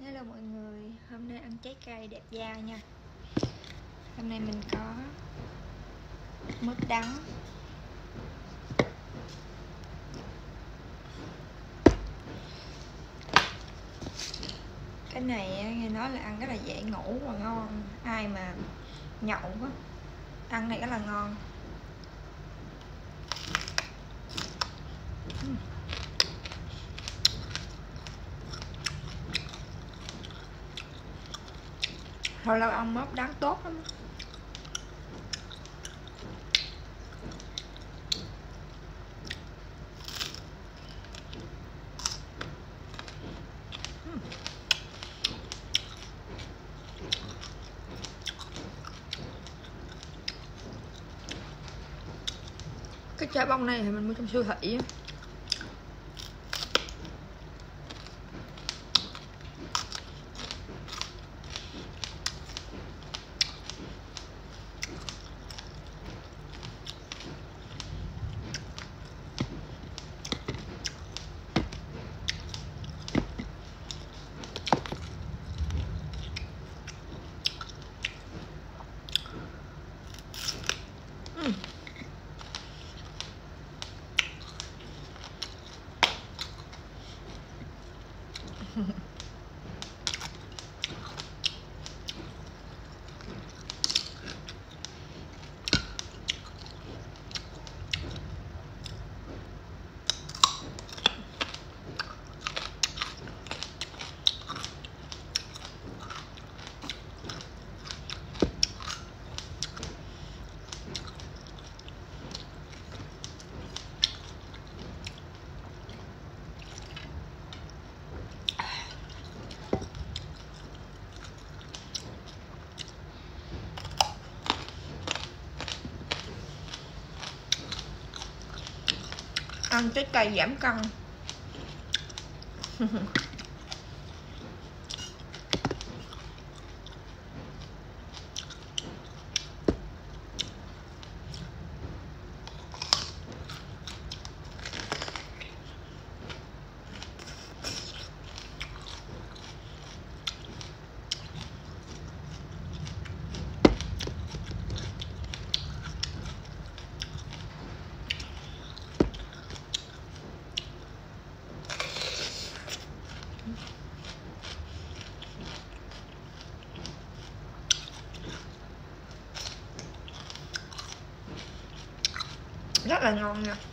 Hello mọi người, hôm nay ăn trái cây đẹp da nha. Hôm nay mình có mướp đắng, cái này nghe nói là ăn rất là dễ ngủ và ngon. Ai mà nhậu á, ăn này rất là ngon. Hồi lâu ăn mướp đắng tốt lắm. Cái trái bông này thì mình mua trong siêu thị á. Ăn trái cây giảm cân. Rất là ngon nha.